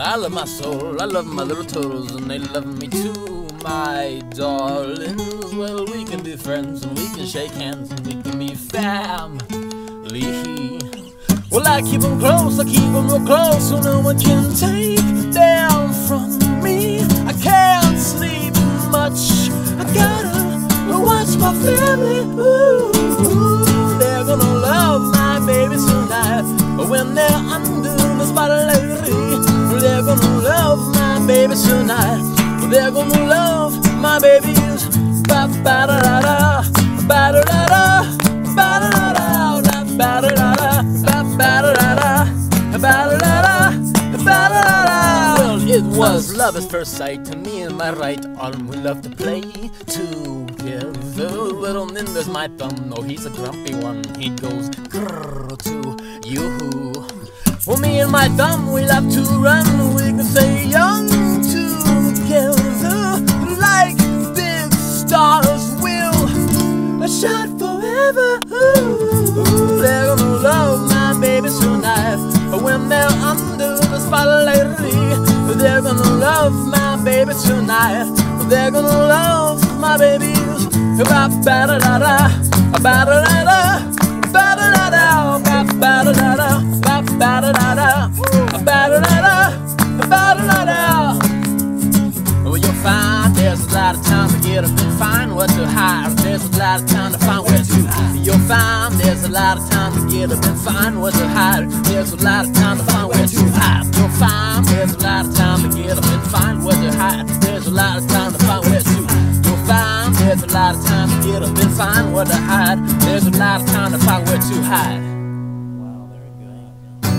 I love my soul, I love my little turtles, and they love me too, my darlings. Well, we can be friends, and we can shake hands, and we can be family. Well, I keep them close, I keep them real close, so no one can take them from me. I can't sleep much, I gotta watch my family. Ooh, they're gonna love my baby tonight when they're under the spotlight. They're gonna love my baby tonight. They're gonna love my babies. Ba ba da da da, ba da da da, ba da da da, ba da da da, ba da da da, ba da da da, ba da da da. Well, it was love at first sight. To me and my right arm, we love to play together. Well, then there's my thumb. No, he's a grumpy one. He goes grrrrr to you. Well, me and my thumb, we love to run. We can stay young together, like big stars will shine forever. Ooh, they're gonna love my baby tonight when they're under the spotlight. They're gonna love my baby tonight. They're gonna love my babies. Ba ba da da da, ba da da da, ba da da da, ba da da da, ba da da da, ba da da da, ba da da da. Well, you'll find there's a lot of time to get up and find what to hide. There's a lot of time to find where to hide. You'll find there's a lot of time to get up and find what to hide. There's a lot of time to find where to hide. You'll find there's a lot of time to get up and find what to hide. There's a lot of time to find where to hide. You'll find there's a lot of time to get up and find what to hide. There's a lot of time to find where to hide. Wow, very good.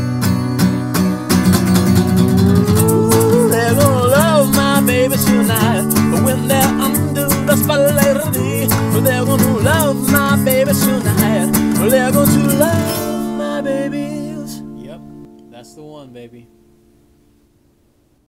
Ooh, they're gonna love my baby tonight when they're under the spotlight. They're gonna love my baby tonight. They're going to love my babies. Yep, that's the one, baby.